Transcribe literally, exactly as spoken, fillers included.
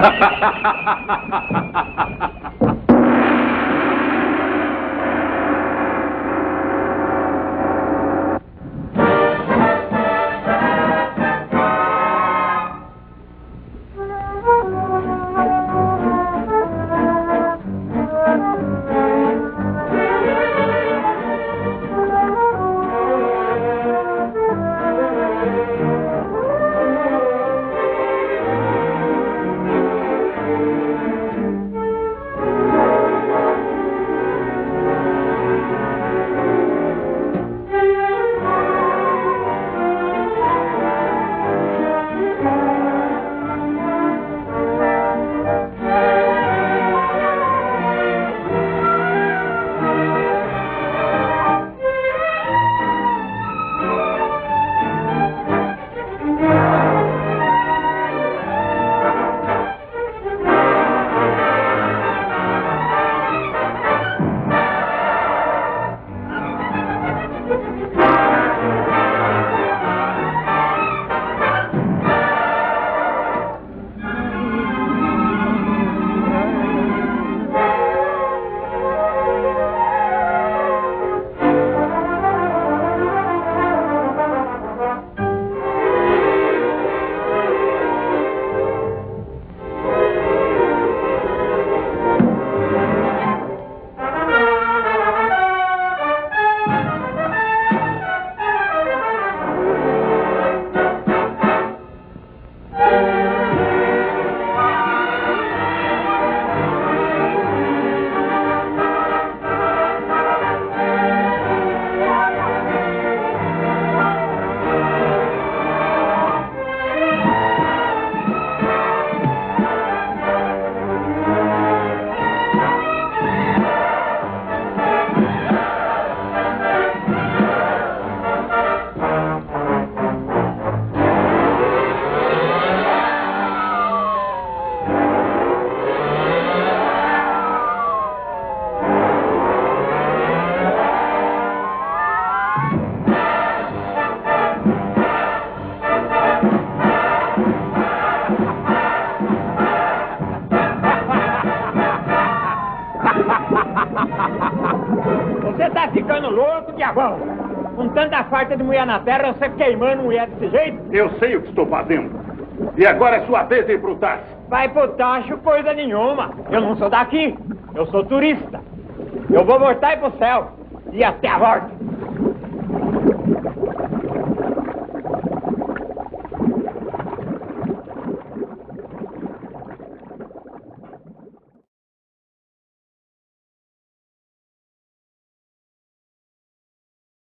Você tá ficando louco, diabão? Com tanta farta de mulher na terra, você queimando mulher desse jeito? Eu sei o que estou fazendo. E agora é sua vez de ir pro tacho. Vai pro tacho coisa nenhuma. Eu não sou daqui. Eu sou turista. Eu vou voltar aí pro céu. E até a morte.